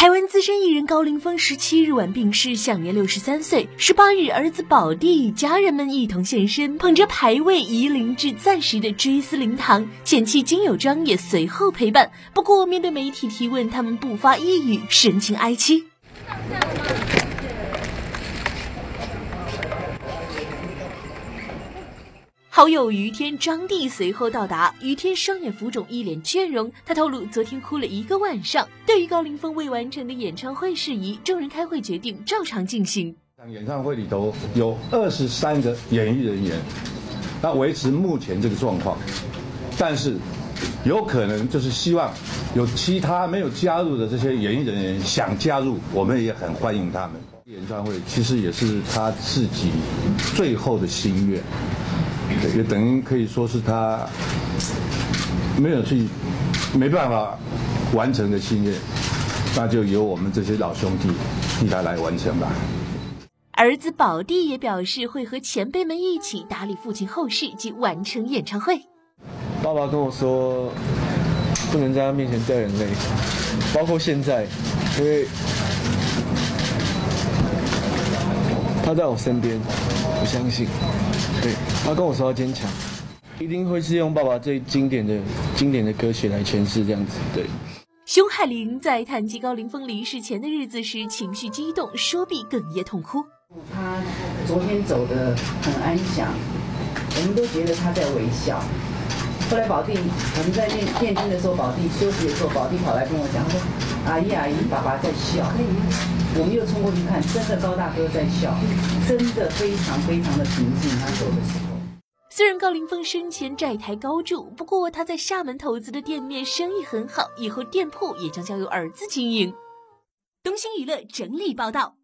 台湾资深艺人高凌风17日晚病逝，享年63岁。18日，儿子宝弟家人们一同现身，捧着牌位移灵至暂时的追思灵堂，前妻金友庄也随后陪伴。不过，面对媒体提问，他们不发一语，神情哀戚。好友于天张帝随后到达，于天双眼浮肿，一脸倦容。他透露，昨天哭了1个晚上。对于高凌风未完成的演唱会事宜，众人开会决定照常进行。 演唱会里头有23个演艺人员，那维持目前这个状况，但是有可能就是希望有其他没有加入的这些演艺人员想加入，我们也很欢迎他们。演唱会其实也是他自己最后的心愿。也等于可以说是他没办法完成的心愿，那就由我们这些老兄弟替他来完成吧。 儿子宝弟也表示会和前辈们一起打理父亲后事及完成演唱会。 爸爸跟我说，不能在他面前掉眼泪，包括现在，因为他在我身边，我相信。对，他跟我说要坚强，一定会是用爸爸最经典的歌曲来诠释这样子。对。 熊海玲在谈及高凌风离世前的日子时，情绪激动，说毕哽咽痛哭。 他昨天走得很安详，我们都觉得他在微笑。后来宝弟，我们在念经的时候，宝弟休息的时候，宝弟跑来跟我讲，他说：“阿姨，爸爸在笑。”我们又冲过去看，真的高大哥在笑，真的非常非常的平静。他走的时候， 虽然高凌风生前债台高筑，不过他在厦门投资的店面生意很好，以后店铺也将交由儿子经营。东星娱乐整理报道。